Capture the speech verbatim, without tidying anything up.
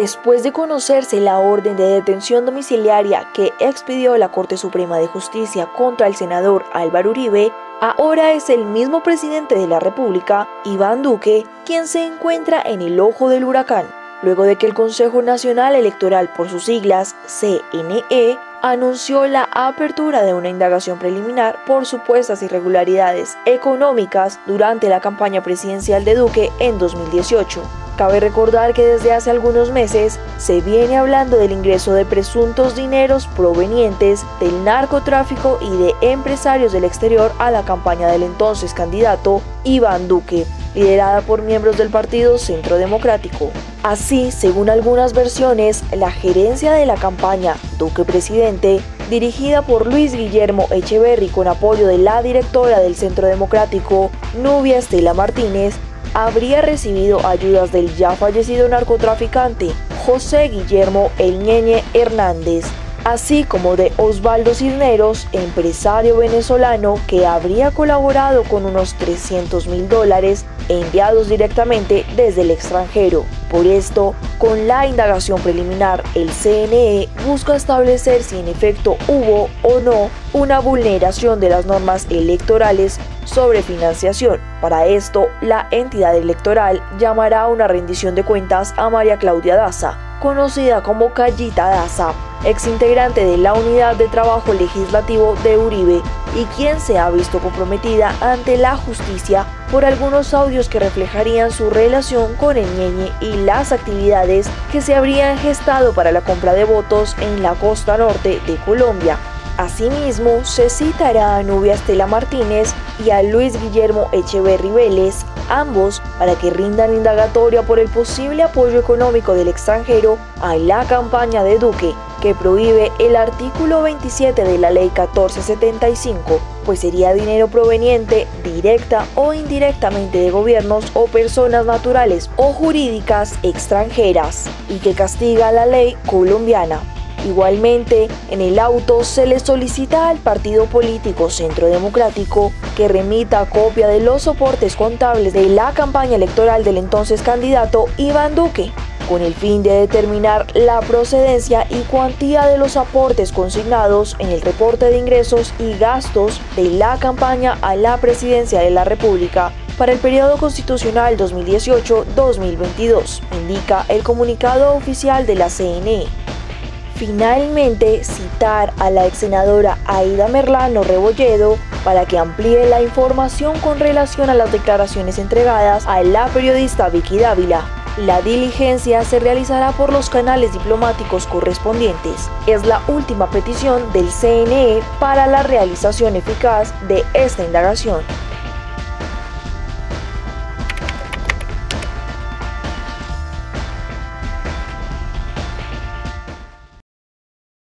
Después de conocerse la orden de detención domiciliaria que expidió la Corte Suprema de Justicia contra el senador Álvaro Uribe, ahora es el mismo presidente de la República, Iván Duque, quien se encuentra en el ojo del huracán, luego de que el Consejo Nacional Electoral, por sus siglas C N E, anunció la apertura de una indagación preliminar por supuestas irregularidades económicas durante la campaña presidencial de Duque en dos mil dieciocho. Cabe recordar que desde hace algunos meses se viene hablando del ingreso de presuntos dineros provenientes del narcotráfico y de empresarios del exterior a la campaña del entonces candidato Iván Duque, liderada por miembros del partido Centro Democrático. Así, según algunas versiones, la gerencia de la campaña Duque Presidente, dirigida por Luis Guillermo Echeverri con apoyo de la directora del Centro Democrático, Nubia Estela Martínez, habría recibido ayudas del ya fallecido narcotraficante José Guillermo El Ñeñe Hernández, así como de Osvaldo Cisneros, empresario venezolano que habría colaborado con unos trescientos mil dólares enviados directamente desde el extranjero. Por esto, con la indagación preliminar, el C N E busca establecer si en efecto hubo o no una vulneración de las normas electorales sobre financiación. Para esto, la entidad electoral llamará a una rendición de cuentas a María Claudia Daza, conocida como Callita Daza, exintegrante de la Unidad de Trabajo Legislativo de Uribe y quien se ha visto comprometida ante la justicia por algunos audios que reflejarían su relación con el Ñeñe y las actividades que se habrían gestado para la compra de votos en la costa norte de Colombia. Asimismo, se citará a Nubia Estela Martínez y a Luis Guillermo Echeverri Vélez, ambos para que rindan indagatoria por el posible apoyo económico del extranjero a la campaña de Duque, que prohíbe el artículo veintisiete de la Ley catorce setenta y cinco, pues sería dinero proveniente directa o indirectamente de gobiernos o personas naturales o jurídicas extranjeras, y que castiga la ley colombiana. Igualmente, en el auto se le solicita al partido político Centro Democrático que remita copia de los soportes contables de la campaña electoral del entonces candidato Iván Duque, con el fin de determinar la procedencia y cuantía de los aportes consignados en el reporte de ingresos y gastos de la campaña a la presidencia de la República para el periodo constitucional dos mil dieciocho a dos mil veintidós, indica el comunicado oficial de la C N E. Finalmente, citar a la ex senadora Aida Merlano Rebolledo para que amplíe la información con relación a las declaraciones entregadas a la periodista Vicky Dávila. La diligencia se realizará por los canales diplomáticos correspondientes. Es la última petición del C N E para la realización eficaz de esta indagación.